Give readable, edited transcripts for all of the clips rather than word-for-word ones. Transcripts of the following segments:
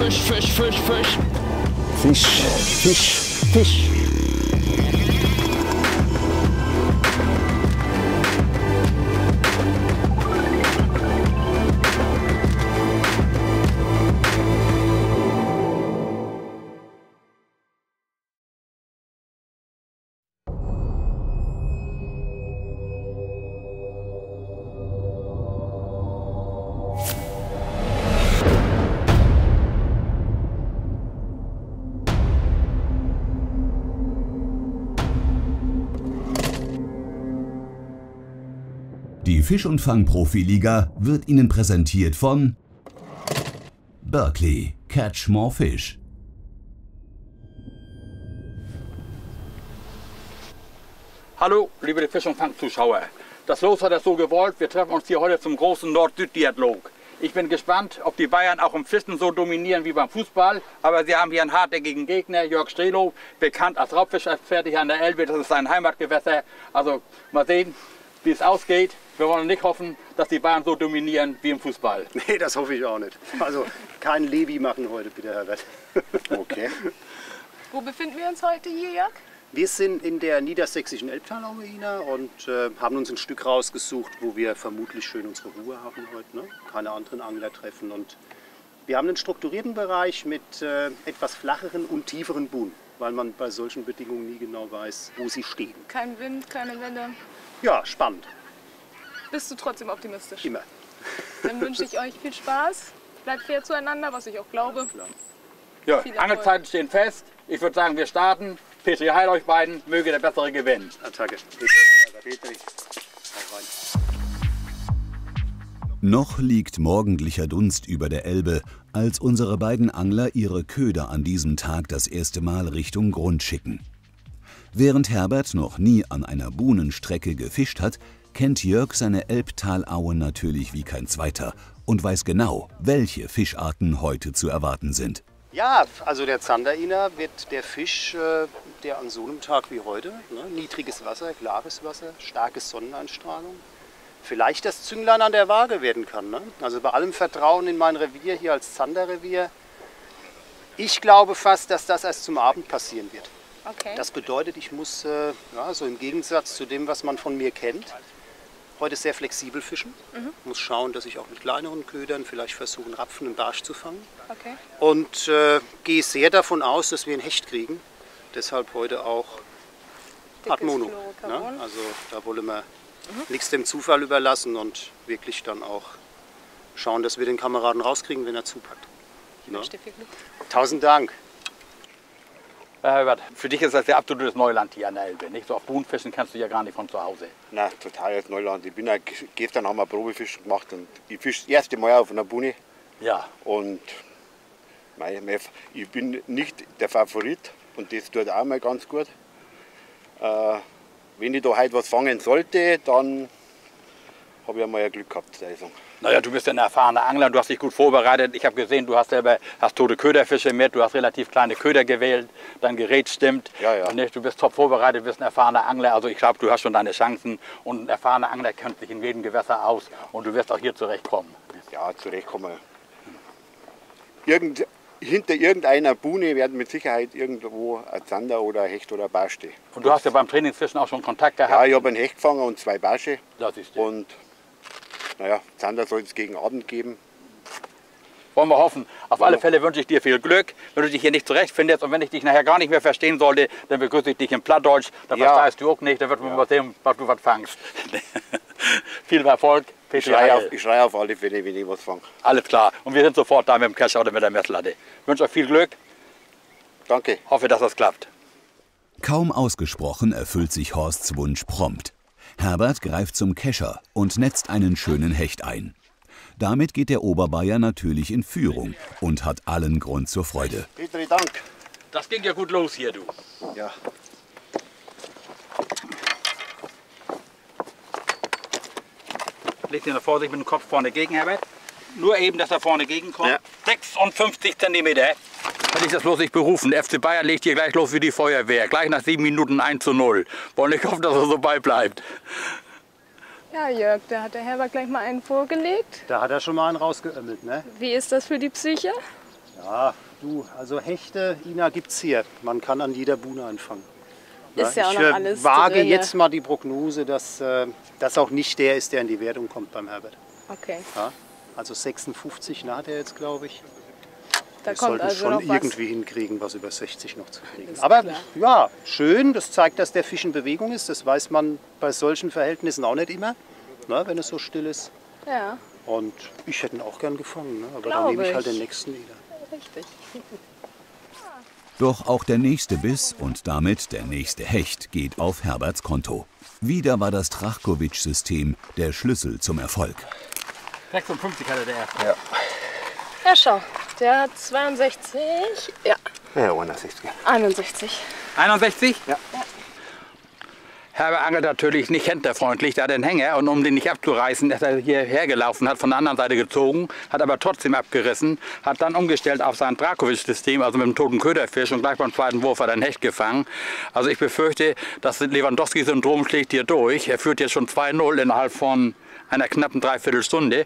Fisch, Fisch, Fisch, Fisch. Fisch, Fisch, Fisch. Die Fisch- und Fang-Profiliga wird Ihnen präsentiert von Berkley, Catch More Fish. Hallo, liebe Fisch- und Fang-Zuschauer. Das Los hat es so gewollt, wir treffen uns hier heute zum großen Nord-Süd-Dialog. Ich bin gespannt, ob die Bayern auch im Fischen so dominieren wie beim Fußball. Aber sie haben hier einen hartnäckigen Gegner, Jörg Strelow, bekannt als Raubfischexperte hier an der Elbe. Das ist sein Heimatgewässer. Also mal sehen, wie es ausgeht. Wir wollen nicht hoffen, dass die Bayern so dominieren wie im Fußball. Nee, das hoffe ich auch nicht. Also kein Levi machen heute, bitte, Herbert. Okay. Wo befinden wir uns heute hier, Jörg? Wir sind in der niedersächsischen Elbtalaue, Ina, und haben uns ein Stück rausgesucht, wo wir vermutlich schön unsere Ruhe haben heute. Ne? Keine anderen Angler treffen. Und wir haben einen strukturierten Bereich mit etwas flacheren und tieferen Buhnen, weil man bei solchen Bedingungen nie genau weiß, wo sie stehen. Kein Wind, keine Welle. Ja, spannend. Bist du trotzdem optimistisch? Immer. Dann wünsche ich euch viel Spaß. Bleibt fair zueinander, was ich auch glaube. Ja, Viel Erfolg. Angelzeiten stehen fest. Ich würde sagen, wir starten. Petri, heil euch beiden. Möge der Bessere gewinnen. Attacke. Petri. Noch liegt morgendlicher Dunst über der Elbe, als unsere beiden Angler ihre Köder an diesem Tag das erste Mal Richtung Grund schicken. Während Herbert noch nie an einer Buhnenstrecke gefischt hat, kennt Jörg seine Elbtalaue natürlich wie kein zweiter und weiß genau, welche Fischarten heute zu erwarten sind. Ja, also der Zanderiner wird der Fisch, der an so einem Tag wie heute, ne, niedriges Wasser, klares Wasser, starke Sonneneinstrahlung, vielleicht das Zünglein an der Waage werden kann. Ne? Also bei allem Vertrauen in mein Revier hier als Zanderrevier, ich glaube fast, dass das erst zum Abend passieren wird. Okay. Das bedeutet, ich muss, ja, so im Gegensatz zu dem, was man von mir kennt, heute sehr flexibel fischen. Muss schauen, dass ich auch mit kleineren Ködern vielleicht versuche, einen Rapfen, einen Barsch zu fangen. Okay. Und gehe sehr davon aus, dass wir einen Hecht kriegen. Deshalb heute auch Art Mono. Ne? Also da wollen wir nichts dem Zufall überlassen und wirklich dann auch schauen, dass wir den Kameraden rauskriegen, wenn er zupackt. Ich wünsche dir viel Glück. 1000 Dank. Herbert, für dich ist das ja absolutes Neuland hier an der Elbe. Nicht? So auf Buhnfischen kannst du ja gar nicht von zu Hause. Nein, totales Neuland. Ich bin ja, gestern haben wir Probefischen gemacht und ich fische das erste Mal auf einer Buhne. Ja. Und ich bin nicht der Favorit und das tut auch mal ganz gut. Wenn ich da heute was fangen sollte, dann habe ich einmal ein Glück gehabt. Naja, du bist ja ein erfahrener Angler, du hast dich gut vorbereitet. Ich habe gesehen, du hast selber tote Köderfische mit, du hast relativ kleine Köder gewählt, dein Gerät stimmt. Ja, ja. Und du bist top vorbereitet, bist ein erfahrener Angler. Also ich glaube, du hast schon deine Chancen. Und ein erfahrener Angler kennt sich in jedem Gewässer aus und du wirst auch hier zurechtkommen. Ja, zurechtkommen. Hinter irgendeiner Buhne werden mit Sicherheit irgendwo ein Zander oder ein Hecht oder ein Barsch stehen. Und du hast ja beim Trainingsfischen auch schon Kontakt gehabt? Ja, ich habe einen Hecht gefangen und 2 Barsche. Das ist ja. Und naja, Zander soll es gegen Abend geben. Wollen wir hoffen. Auf alle Fälle wünsche ich dir viel Glück, wenn du dich hier nicht zurechtfindest. Und wenn ich dich nachher gar nicht mehr verstehen sollte, dann begrüße ich dich in Plattdeutsch. Dann verstehst du auch nicht, dann wird man mal sehen, was du was fangst. Viel Erfolg. Ich schreie auf alle Fälle, wenn ich was fange. Alles klar. Und wir sind sofort da mit dem Kescher oder mit der Messlatte. Ich wünsche euch viel Glück. Danke. Hoffe, dass das klappt. Kaum ausgesprochen erfüllt sich Horsts Wunsch prompt. Herbert greift zum Kescher und netzt einen schönen Hecht ein. Damit geht der Oberbayer natürlich in Führung und hat allen Grund zur Freude. Petri, Dank. Das ging ja gut los hier, du. Ja. Leg dir noch Vorsicht mit dem Kopf vorne gegen, Herbert. Nur eben, dass er vorne gegenkommt. Ja. 56 cm. Hätte ich das bloß nicht berufen. Der FC Bayern legt hier gleich los wie die Feuerwehr. Gleich nach 7 Minuten 1:0. Wollen nicht hoffen, dass er so beibleibt. Ja, Jörg, da hat der Herbert gleich mal einen vorgelegt. Da hat er schon mal einen rausgeömmelt, ne? Wie ist das für die Psyche? Ja, du, also Hechte, Ina, gibt's hier. Man kann an jeder Buhne anfangen. Ist ja auch noch alles Ich wage drinne. jetzt mal die Prognose, dass das auch nicht der ist, der in die Wertung kommt beim Herbert. Okay, Ja, also 56 hat er jetzt, glaube ich. da Wir kommt sollten also schon noch was. irgendwie hinkriegen, was über 60 noch zu kriegen. Ist Aber klar. ja, schön, das zeigt, dass der Fisch in Bewegung ist. Das weiß man bei solchen Verhältnissen auch nicht immer, ne, wenn es so still ist. Ja, Und ich hätte ihn auch gern gefangen, ne? Aber dann Glaube nehme ich halt ich. den nächsten wieder. richtig. Doch auch der nächste Biss und damit der nächste Hecht geht auf Herberts Konto. Wieder war das Trachkowitsch-System der Schlüssel zum Erfolg. 56 hatte der erste. Ja, schau, der hat 62, ja, Ja, 61. 61. 61? Ja. Herbert angelt natürlich nicht hinterfreundlich, da hat er den Hänger und um den nicht abzureißen, ist er hierher gelaufen, hat von der anderen Seite gezogen, hat aber trotzdem abgerissen, hat dann umgestellt auf sein Trachkowitsch-System, also mit dem toten Köderfisch und gleich beim zweiten Wurf hat er einen Hecht gefangen. Also ich befürchte, das Lewandowski-Syndrom schlägt hier durch. Er führt jetzt schon 2-0 innerhalb von einer knappen Dreiviertelstunde.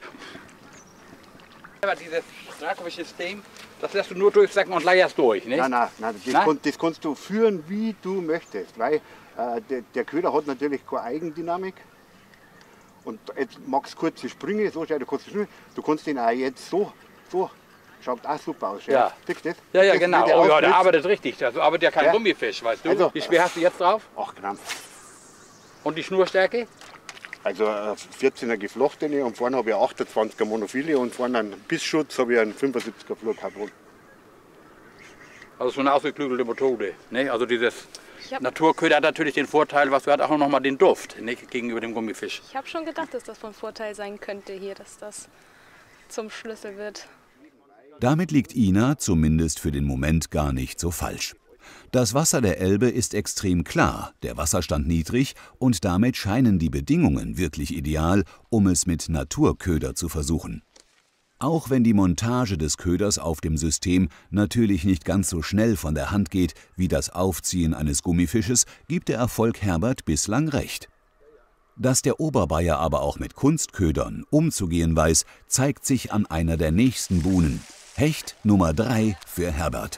Aber dieses Trachkowitsch-System, das lässt du nur durchsacken und leierst durch, nicht? Nein, Nein? das kannst du führen, wie du möchtest. Weil der Köder hat natürlich keine Eigendynamik. Und jetzt magst du kurze Sprünge, so schnell, du kannst den auch jetzt so, schaut auch super aus. Ja. Siehst du das? Ja, Das, genau. wie der Oh ja, der aufblitzt. arbeitet richtig. Also arbeitet ja kein Ja. Gummifisch, weißt du. Also- Wie schwer hast du jetzt drauf? 8 Gramm. Und die Schnurstärke? Also 14er geflochtene und vorne habe ich 28er Monophile und vorne einen Bissschutz habe ich einen 75er Fluorcarbon. Also schon eine ausgeklügelte Methode. Ne? Also dieses Ich hab- Naturköder hat natürlich den Vorteil, was du hat auch noch mal den Duft, nicht? Gegenüber dem Gummifisch. Ich habe schon gedacht, dass das von Vorteil sein könnte hier, dass das zum Schlüssel wird. Damit liegt Ina zumindest für den Moment gar nicht so falsch. Das Wasser der Elbe ist extrem klar, der Wasserstand niedrig und damit scheinen die Bedingungen wirklich ideal, um es mit Naturköder zu versuchen. Auch wenn die Montage des Köders auf dem System natürlich nicht ganz so schnell von der Hand geht wie das Aufziehen eines Gummifisches, gibt der Erfolg Herbert bislang recht. Dass der Oberbayer aber auch mit Kunstködern umzugehen weiß, zeigt sich an einer der nächsten Buhnen. Hecht Nummer 3 für Herbert.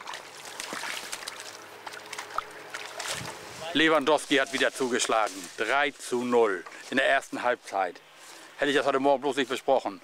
Lewandowski hat wieder zugeschlagen. 3:0 in der ersten Halbzeit. Hätte ich das heute Morgen bloß nicht besprochen.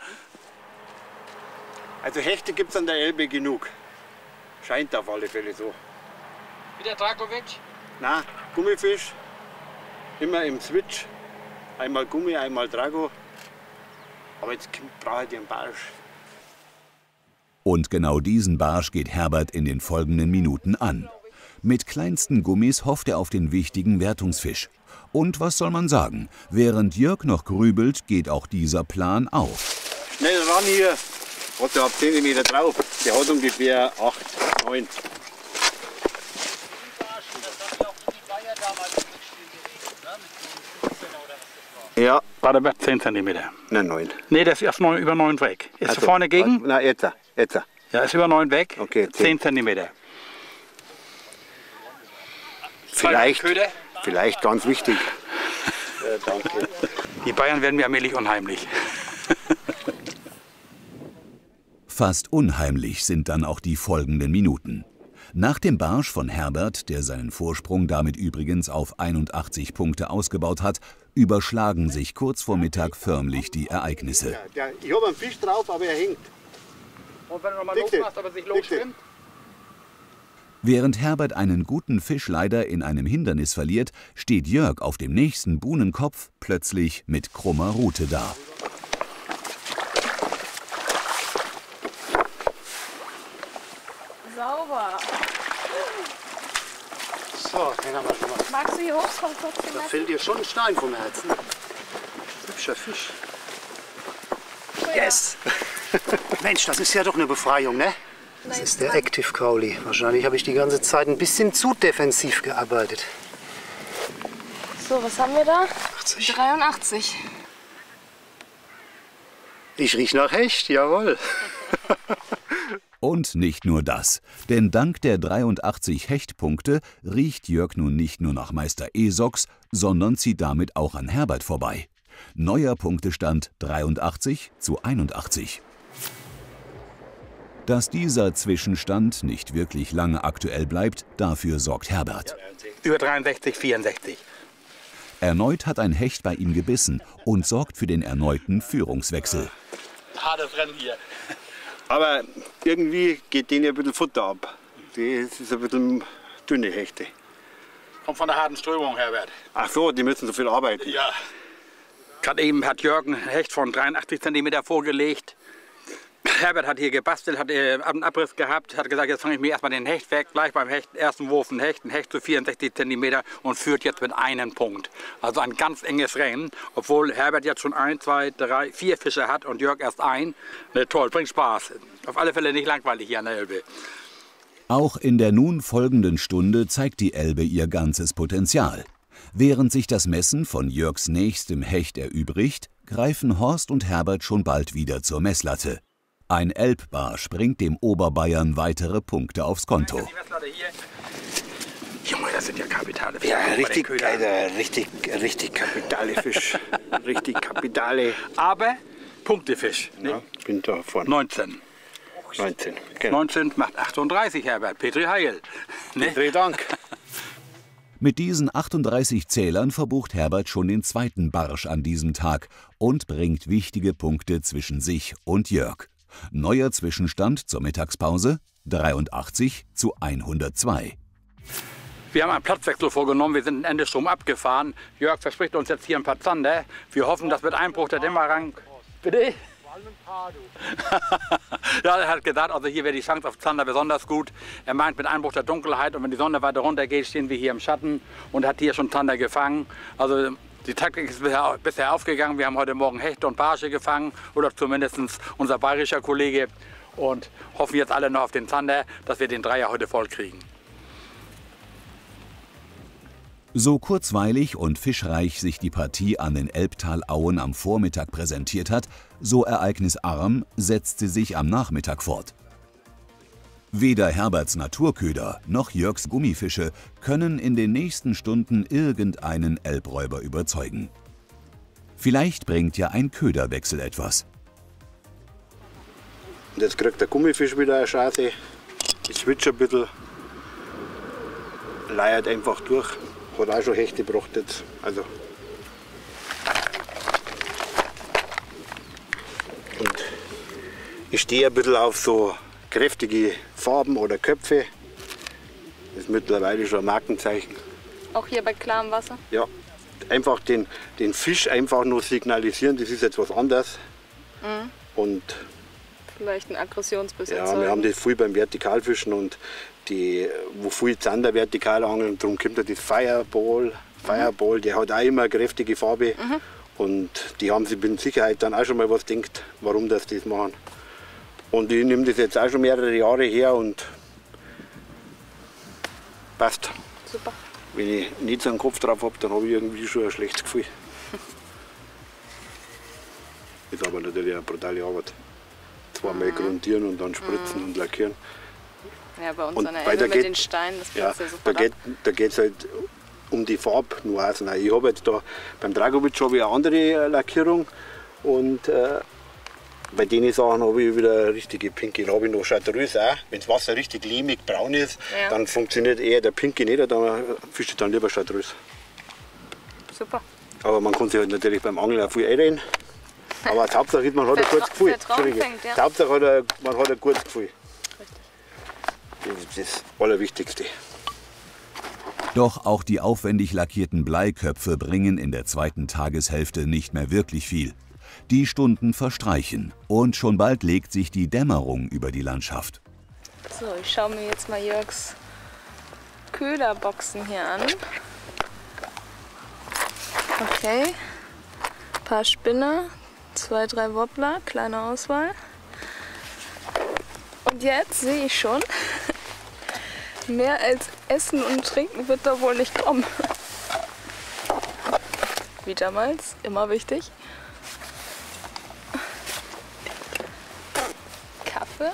Also Hechte gibt es an der Elbe genug. Scheint auf alle Fälle so. Wieder Trachkowitsch? Na, Gummifisch, immer im Switch. Einmal Gummi, einmal Drago. Aber jetzt brauche ich den Barsch. Und genau diesen Barsch geht Herbert in den folgenden Minuten an. Mit kleinsten Gummis hofft er auf den wichtigen Wertungsfisch. Und was soll man sagen? Während Jörg noch grübelt, geht auch dieser Plan auf. Schnell ran hier. Hat der ab 10 cm drauf. Der hat ungefähr 8, 9. Ja, War der 10 cm? na 9. Nee, der ist erst über 9 weg. Ist vorne gegen? Na, jetzt. Ja, ist über 9 weg. Okay, 10 cm. Vielleicht ganz wichtig. Danke. Die Bayern werden mir allmählich unheimlich. Fast unheimlich sind dann auch die folgenden Minuten. Nach dem Barsch von Herbert, der seinen Vorsprung damit übrigens auf 81 Punkte ausgebaut hat, überschlagen sich kurz vor Mittag förmlich die Ereignisse. Ich habe einen Fisch drauf, aber er hängt. Und wenn du nochmal Dickste. losmachst, aber sich Dickste. losschwimmt? Während Herbert einen guten Fisch leider in einem Hindernis verliert, steht Jörg auf dem nächsten Buhnenkopf plötzlich mit krummer Rute da. Sauber. So, den haben wir schon mal. Magst du hier hochkommen kurz? Da fällt dir schon ein Stein vom Herzen. Hübscher Fisch. Yes! Mensch, das ist ja doch eine Befreiung, ne? Das ist der Active Cowley. Wahrscheinlich habe ich die ganze Zeit ein bisschen zu defensiv gearbeitet. So, was haben wir da? 80. 83. Ich riech nach Hecht, jawohl. Und nicht nur das, denn dank der 83 Hechtpunkte riecht Jörg nun nicht nur nach Meister Esox, sondern zieht damit auch an Herbert vorbei. Neuer Punktestand 83:81. Dass dieser Zwischenstand nicht wirklich lange aktuell bleibt, dafür sorgt Herbert. Über 63, 64. Erneut hat ein Hecht bei ihm gebissen und sorgt für den erneuten Führungswechsel. Hartes Rennen hier. Aber irgendwie geht denen ein bisschen Futter ab. Das ist ein bisschen dünne Hechte. Kommt von der harten Strömung, Herbert. Ach so, die müssen so viel arbeiten. Ja. Gerade eben hat Jörg einen Hecht von 83 cm vorgelegt. Herbert hat hier gebastelt, hat einen Abriss gehabt, hat gesagt, jetzt fange ich mir erstmal den Hecht weg. Gleich beim ersten Wurf ein Hecht zu 64 cm und führt jetzt mit einem Punkt. Also ein ganz enges Rennen, obwohl Herbert jetzt schon 1, 2, 3, 4 Fische hat und Jörg erst ein. Ne, toll, bringt Spaß. Auf alle Fälle nicht langweilig hier an der Elbe. Auch in der nun folgenden Stunde zeigt die Elbe ihr ganzes Potenzial. Während sich das Messen von Jörgs nächstem Hecht erübrigt, greifen Horst und Herbert schon bald wieder zur Messlatte. Ein Elbbarsch bringt dem Oberbayern weitere Punkte aufs Konto. Junge, das sind ja kapitale Fische. Ja, richtig, Alter, richtig kapitale Fisch. Richtig kapitale. Aber Punktefisch. Ne? Ja, bin da vorne. 19. 19, genau. 19 macht 38, Herbert. Petri Heil. Ne? Petri, Dank. Mit diesen 38 Zählern verbucht Herbert schon den zweiten Barsch an diesem Tag und bringt wichtige Punkte zwischen sich und Jörg. Neuer Zwischenstand zur Mittagspause: 83 zu 102. Wir haben einen Platzwechsel vorgenommen, wir sind in Endestrom abgefahren. Jörg verspricht uns jetzt hier ein paar Zander. Wir hoffen, dass mit Einbruch der Dämmerung... Bitte? Ja, er hat gesagt, also hier wäre die Chance auf Zander besonders gut. Er meint mit Einbruch der Dunkelheit und wenn die Sonne weiter runter geht, stehen wir hier im Schatten und hat hier schon Zander gefangen. Also die Taktik ist bisher aufgegangen. Wir haben heute Morgen Hechte und Barsche gefangen oder zumindest unser bayerischer Kollege und hoffen jetzt alle noch auf den Zander, dass wir den Dreier heute voll kriegen. So kurzweilig und fischreich sich die Partie an den Elbtalauen am Vormittag präsentiert hat, so ereignisarm setzt sie sich am Nachmittag fort. Weder Herberts Naturköder noch Jörgs Gummifische können in den nächsten Stunden irgendeinen Elbräuber überzeugen. Vielleicht bringt ja ein Köderwechsel etwas. Jetzt kriegt der Gummifisch wieder eine Chance. Ich switche ein bisschen. Leiert einfach durch. Hat auch schon Hechte gebracht jetzt. Also. Und ich stehe ein bisschen auf so kräftige Farben oder Köpfe. Das ist mittlerweile schon ein Markenzeichen. Auch hier bei klarem Wasser? Ja, einfach den Fisch einfach nur signalisieren, das ist jetzt was anderes. Mhm. Und vielleicht ein Aggressionsbiss ja, erzeugen. wir haben das viel beim Vertikalfischen und wo viel Zander vertikal angeln, darum kommt ja das Fireball, der hat auch immer eine kräftige Farbe. Mhm. Und die haben sich mit Sicherheit dann auch schon mal was gedacht, warum das machen. Und ich nehme das jetzt auch schon mehrere Jahre her und passt. Super. Wenn ich nicht so einen Kopf drauf habe, dann habe ich irgendwie schon ein schlechtes Gefühl. Ist aber natürlich eine brutale Arbeit. Zweimal grundieren und dann spritzen und lackieren. Ja, bei uns Und an der bei Elbe der mit geht- den Steinen, das Ja, platzt ja sofort da geht es halt um die Farbnuancen. Ich habe jetzt da beim Dragovic habe ich eine andere Lackierung und bei den Sachen habe ich wieder eine richtige pinke. Da habe ich noch Chartreuse auch. Wenn das Wasser richtig lehmig braun ist, Ja. dann funktioniert eher der pinke nicht, dann fische ich dann lieber Chartreuse. ab. Super. Aber man kann sich halt natürlich beim Angeln auch viel einreden. Aber die Hauptsache ist, man hat ein gutes Gefühl. Vertrauen Entschuldige. fängt, ja. Die Hauptsache man hat ein gutes Gefühl. Das ist das Allerwichtigste. Doch auch die aufwendig lackierten Bleiköpfe bringen in der zweiten Tageshälfte nicht mehr wirklich viel. Die Stunden verstreichen und schon bald legt sich die Dämmerung über die Landschaft. So, ich schaue mir jetzt mal Jörgs Köderboxen hier an. Okay, ein paar Spinner, 2, 3 Wobbler, kleine Auswahl. Und jetzt sehe ich schon, mehr als Essen und Trinken wird da wohl nicht kommen. Wie damals, immer wichtig. Kaffee.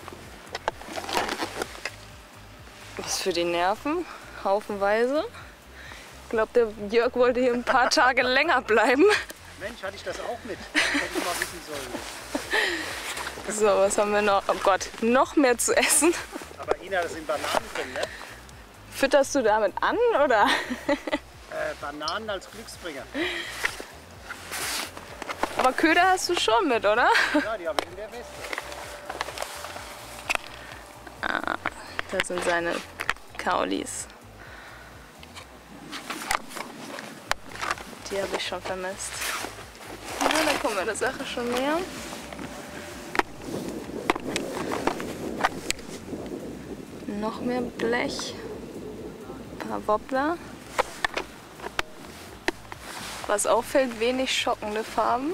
Was für die Nerven, haufenweise. Ich glaube, der Jörg wollte hier ein paar Tage länger bleiben. Mensch, hatte ich das auch mit. Hätte ich mal wissen sollen. So, was haben wir noch? Oh Gott, noch mehr zu essen. Aber Ina, da sind Bananen drin, ne? Fütterst du damit an, oder? Bananen als Glücksbringer. Aber Köder hast du schon mit, oder? Ja, die habe ich in der Weste. Ah, das sind seine Kaulis. Die habe ich schon vermisst. Ja, da kommen wir der Sache schon näher. Noch mehr Blech. Ein paar Wobbler. Was auffällt, wenig schockende Farben.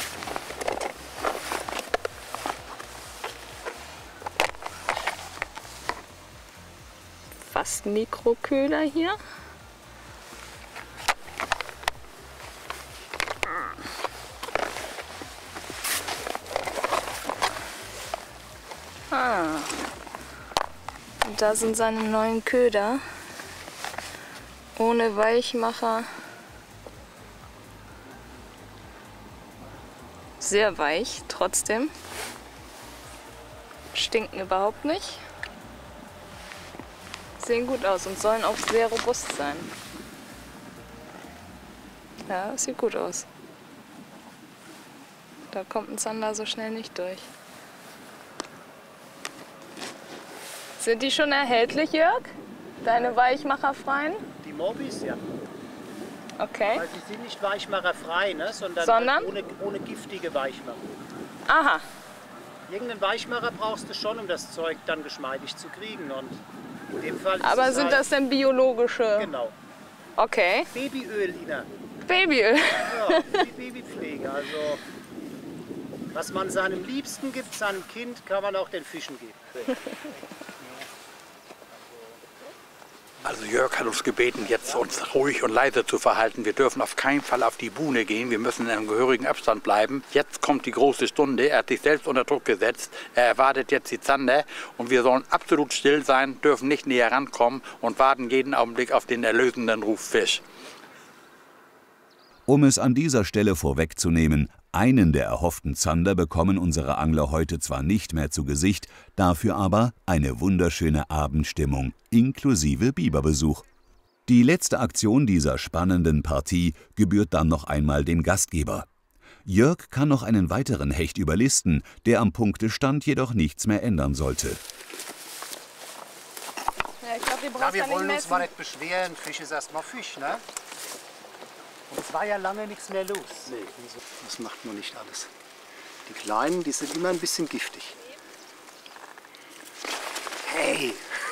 Fast Mikroköder hier. Und da sind seine neuen Köder. Ohne Weichmacher. Sehr weich, trotzdem. Stinken überhaupt nicht. Sehen gut aus und sollen auch sehr robust sein. Ja, das sieht gut aus. Da kommt ein Zander so schnell nicht durch. Sind die schon erhältlich, Jörg? Deine Weichmacherfreien? Die Mobis, ja. Okay. Weil sie sind nicht weichmacherfrei, ne? sondern ohne giftige Weichmacher. Aha. Irgendeinen Weichmacher brauchst du schon, um das Zeug dann geschmeidig zu kriegen. Und in dem Fall ist Aber es sind halt, das denn biologische? Genau. Okay. Babyöl, Ina. Babyöl. Ja, die Babypflege. Also, was man seinem Liebsten gibt, seinem Kind, kann man auch den Fischen geben. Also Jörg hat uns gebeten, jetzt uns ruhig und leise zu verhalten. Wir dürfen auf keinen Fall auf die Buhne gehen. Wir müssen in einem gehörigen Abstand bleiben. Jetzt kommt die große Stunde. Er hat sich selbst unter Druck gesetzt. Er erwartet jetzt die Zander. Und wir sollen absolut still sein, dürfen nicht näher rankommen und warten jeden Augenblick auf den erlösenden Ruf Fisch. Um es an dieser Stelle vorwegzunehmen, einen der erhofften Zander bekommen unsere Angler heute zwar nicht mehr zu Gesicht, dafür aber eine wunderschöne Abendstimmung inklusive Biberbesuch. Die letzte Aktion dieser spannenden Partie gebührt dann noch einmal dem Gastgeber. Jörg kann noch einen weiteren Hecht überlisten, der am Punktestand jedoch nichts mehr ändern sollte. Ja, ich glaube, Ja, wir wollen uns mal nicht beschweren. Fisch ist erstmal Fisch, ne? Und es war ja lange nichts mehr los. Nee, das macht man nicht alles. Die Kleinen, die sind immer ein bisschen giftig. Hey!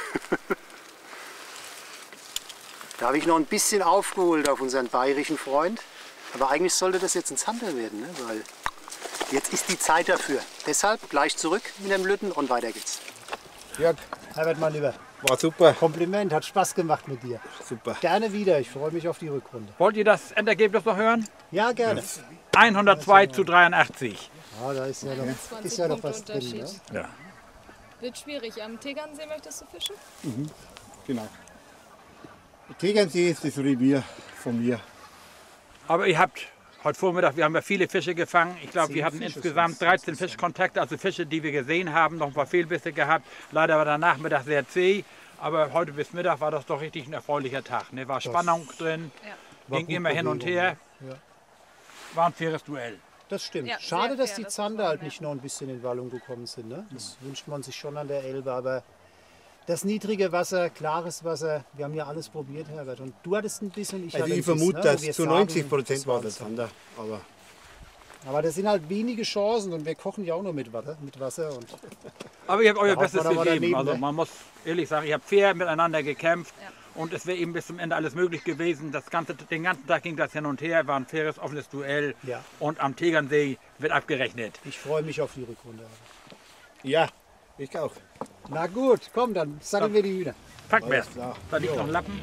Da habe ich noch ein bisschen aufgeholt auf unseren bayerischen Freund. Aber eigentlich sollte das jetzt ein Zander werden, ne? Weil jetzt ist die Zeit dafür. Deshalb gleich zurück mit dem Lütten und weiter geht's. Jörg, Herbert, mein Lieber. War super. Kompliment, hat Spaß gemacht mit dir. Super. Gerne wieder, ich freue mich auf die Rückrunde. Wollt ihr das Endergebnis noch hören? Ja, gerne. 102:83. Ja, da ist ja noch was drin. Ne? Ja. Wird schwierig. Am Tegernsee möchtest du fischen? Genau. Tegernsee ist das Revier von mir. Aber ihr habt heute Vormittag, wir haben ja viele Fische gefangen. Ich glaube, wir hatten insgesamt 13 Fischkontakte, also Fische, die wir gesehen haben. Noch ein paar Fehlbisse gehabt. Leider war der Nachmittag sehr zäh. Aber heute bis Mittag war das doch richtig ein erfreulicher Tag. Ne? War Spannung drin, ging immer hin und her. Ja. War ein faires Duell. Das stimmt. Ja, Schade, sehr dass fair, die das Zander muss halt man nicht noch ein bisschen in Wallung gekommen sind. Ne? Das wünscht man sich schon an der Elbe, aber das niedrige Wasser, klares Wasser, wir haben ja alles probiert, Herbert. Und du hattest ein bisschen, Also ich vermute, dass zu 90% war der Zander. Aber das sind halt wenige Chancen und wir kochen ja auch nur mit Wasser. Und Aber ihr habt euer Da haut Bestes man aber gegeben. daneben, Also ne? man muss ehrlich sagen, ihr habt fair miteinander gekämpft. Und es wäre eben bis zum Ende alles möglich gewesen. Den ganzen Tag ging das hin und her, war ein faires, offenes Duell. Ja. Und am Tegernsee wird abgerechnet. Ich freue mich auf die Rückrunde. Ja, ich auch. Na gut, komm, dann satteln wir die Hühner. Packen wir Alles klar. Da liegt noch ein Lappen.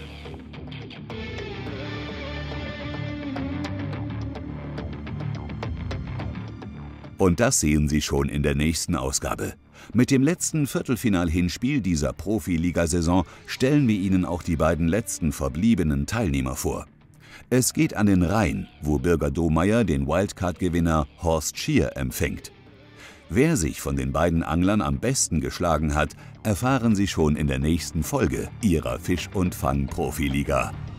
Und das sehen Sie schon in der nächsten Ausgabe. Mit dem letzten Viertelfinal-Hinspiel dieser Profiligasaison stellen wir Ihnen auch die beiden letzten verbliebenen Teilnehmer vor. Es geht an den Rhein, wo Birger Domeyer den Wildcard-Gewinner Horst Schier empfängt. Wer sich von den beiden Anglern am besten geschlagen hat, erfahren Sie schon in der nächsten Folge Ihrer Fisch- und Fang-Profiliga.